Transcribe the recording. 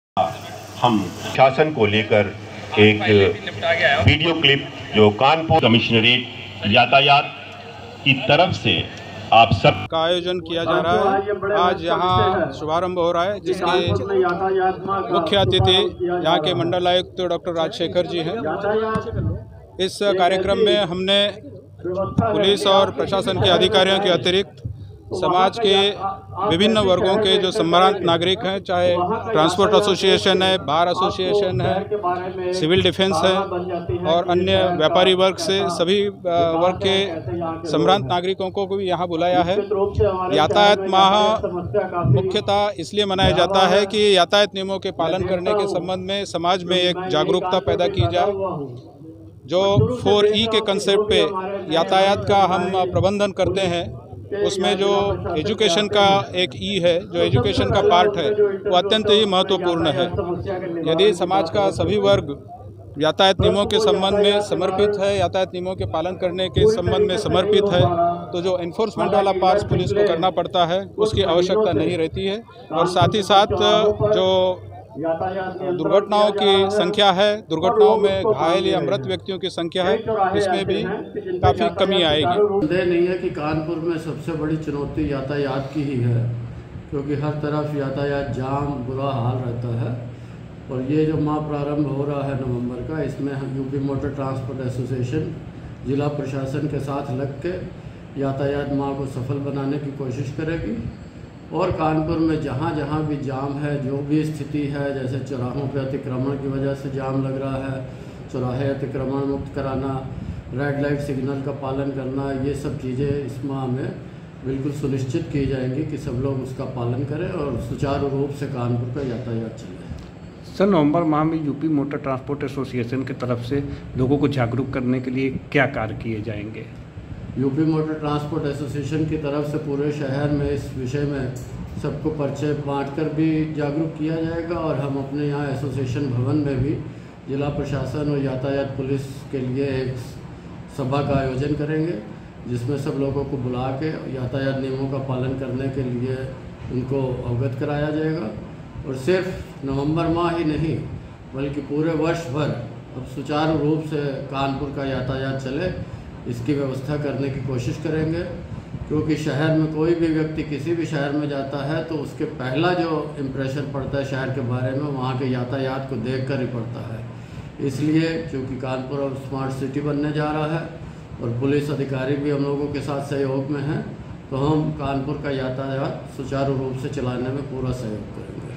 हम शासन को लेकर एक वीडियो क्लिप जो कानपुर कमिश्नरेट यातायात की तरफ से आप सब का आयोजन किया जा रहा है। आज यहाँ शुभारंभ हो रहा है, जिसके मुख्य अतिथि यहाँ के मंडल आयुक्त डॉक्टर राजशेखर जी हैं। इस कार्यक्रम में हमने पुलिस और प्रशासन के अधिकारियों के अतिरिक्त समाज के विभिन्न वर्गों के जो सम्मानित नागरिक हैं, चाहे ट्रांसपोर्ट एसोसिएशन है, बार एसोसिएशन है, सिविल डिफेंस है और अन्य व्यापारी वर्ग से सभी वर्ग के सम्मानित नागरिकों को भी यहाँ बुलाया है। यातायात माह मुख्यतः इसलिए मनाया जाता है कि यातायात नियमों के पालन करने के संबंध में समाज में एक जागरूकता पैदा की जाए। जो 4E के कंसेप्ट पे यातायात का हम प्रबंधन करते हैं, उसमें जो एजुकेशन का एक ई है, जो एजुकेशन का पार्ट है, वो अत्यंत ही महत्वपूर्ण है। यदि समाज का सभी वर्ग यातायात नियमों के संबंध में समर्पित है, यातायात नियमों के पालन करने के संबंध में समर्पित है, तो जो एनफोर्समेंट वाला पार्ट पुलिस को करना पड़ता है उसकी आवश्यकता नहीं रहती है। और साथ ही साथ जो दुर्घटनाओं की संख्या है, दुर्घटनाओं में घायल या मृत व्यक्तियों की संख्या है, इसमें भी काफ़ी कमी आएगी। संदेह नहीं है कि कानपुर में सबसे बड़ी चुनौती यातायात की ही है, क्योंकि हर तरफ यातायात जाम बुरा हाल रहता है। और ये जो माह प्रारंभ हो रहा है नवंबर का, इसमें यूपी मोटर ट्रांसपोर्ट एसोसिएशन जिला प्रशासन के साथ लग के यातायात माह को सफल बनाने की कोशिश करेगी। और कानपुर में जहाँ जहाँ भी जाम है, जो भी स्थिति है, जैसे चौराहों पे अतिक्रमण की वजह से जाम लग रहा है, चौराहे अतिक्रमण मुक्त कराना, रेड लाइट सिग्नल का पालन करना, ये सब चीज़ें इस माह में बिल्कुल सुनिश्चित की जाएंगी कि सब लोग उसका पालन करें और सुचारू रूप से कानपुर का यातायात चले। सर, नवंबर माह में यूपी मोटर ट्रांसपोर्ट एसोसिएशन की तरफ से लोगों को जागरूक करने के लिए क्या कार्य किए जाएंगे? यूपी मोटर ट्रांसपोर्ट एसोसिएशन की तरफ से पूरे शहर में इस विषय में सबको परिचय बांटकर भी जागरूक किया जाएगा। और हम अपने यहाँ एसोसिएशन भवन में भी जिला प्रशासन और यातायात पुलिस के लिए एक सभा का आयोजन करेंगे, जिसमें सब लोगों को बुला के यातायात नियमों का पालन करने के लिए उनको अवगत कराया जाएगा। और सिर्फ नवंबर माह ही नहीं, बल्कि पूरे वर्ष भर अब सुचारू रूप से कानपुर का यातायात चले, इसकी व्यवस्था करने की कोशिश करेंगे। क्योंकि शहर में कोई भी व्यक्ति किसी भी शहर में जाता है तो उसके पहला जो इम्प्रेशन पड़ता है शहर के बारे में, वहाँ के यातायात को देखकर ही पड़ता है। इसलिए चूँकि कानपुर अब स्मार्ट सिटी बनने जा रहा है और पुलिस अधिकारी भी हम लोगों के साथ सहयोग में हैं, तो हम कानपुर का यातायात सुचारू रूप से चलाने में पूरा सहयोग करेंगे।